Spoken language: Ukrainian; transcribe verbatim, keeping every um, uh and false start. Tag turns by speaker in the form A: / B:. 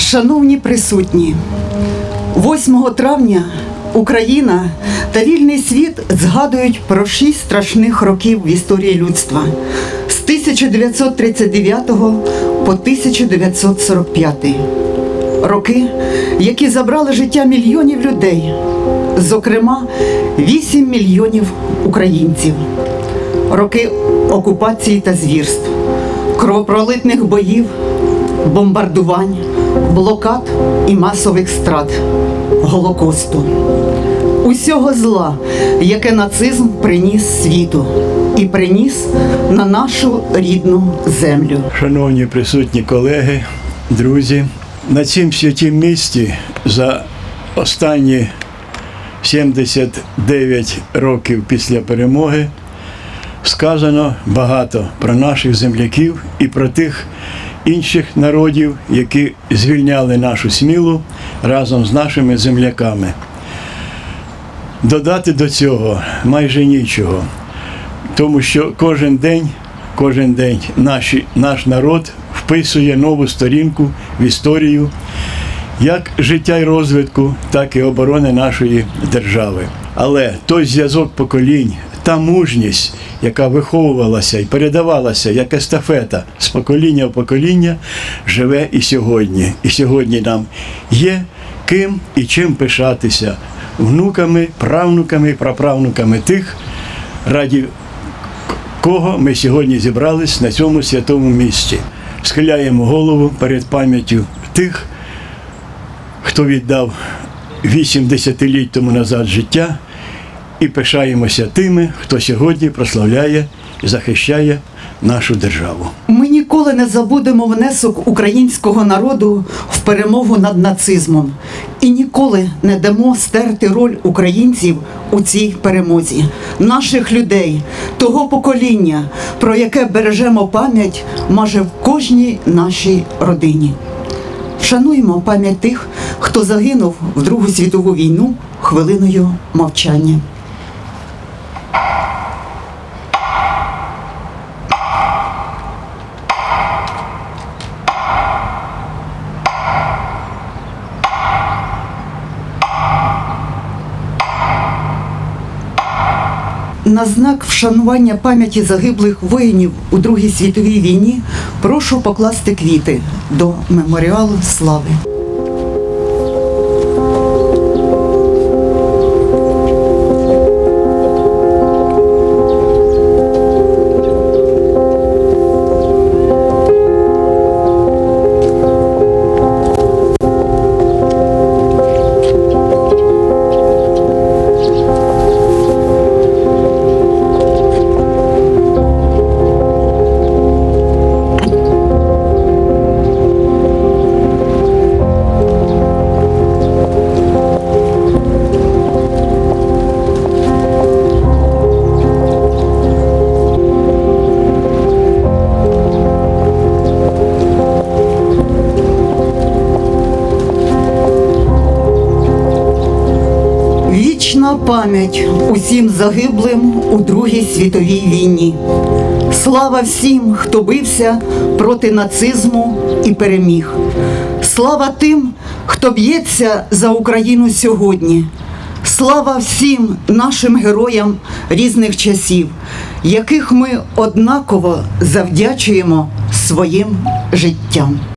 A: Шановні присутні, восьмого травня Україна та вільний світ згадують про шість страшних років в історії людства з тисяча дев'ятсот тридцять дев'ятого по тисяча дев'ятсот сорок п'ятий. Роки, які забрали життя мільйонів людей, зокрема вісім мільйонів українців. Роки окупації та звірств, кровопролитних боїв, бомбардувань, блокад і масових страт, Голокосту. Усього зла, яке нацизм приніс світу і приніс на нашу рідну землю.
B: Шановні присутні колеги, друзі, на цім святім місці за останні сімдесят дев'ять років після перемоги сказано багато про наших земляків і про тих інших народів, які звільняли нашу Смілу разом з нашими земляками. Додати до цього майже нічого, тому що кожен день, кожен день наші, наш народ вписує нову сторінку в історію як життя і розвитку, так і оборони нашої держави. Але той зв'язок поколінь, та мужність, яка виховувалася і передавалася як естафета з покоління в покоління, живе і сьогодні. І сьогодні нам є ким і чим пишатися внуками, правнуками, праправнуками тих, раді кого ми сьогодні зібрались на цьому святому місці. Схиляємо голову перед пам'яттю тих, хто віддав вісім десятиліть тому назад життя, і пишаємося тими, хто сьогодні прославляє і захищає нашу державу.
A: Ми ніколи не забудемо внесок українського народу в перемогу над нацизмом і ніколи не дамо стерти роль українців у цій перемозі. Наших людей, того покоління, про яке бережемо пам'ять майже в кожній нашій родині. Вшануємо пам'ять тих, хто загинув в Другу світову війну хвилиною мовчання. На знак вшанування пам'яті загиблих воїнів у Другій світовій війні прошу покласти квіти до меморіалу слави. Вічна пам'ять усім загиблим у Другій світовій війні. Слава всім, хто бився проти нацизму і переміг. Слава тим, хто б'ється за Україну сьогодні. Слава всім нашим героям різних часів, яких ми однаково завдячуємо своїм життям.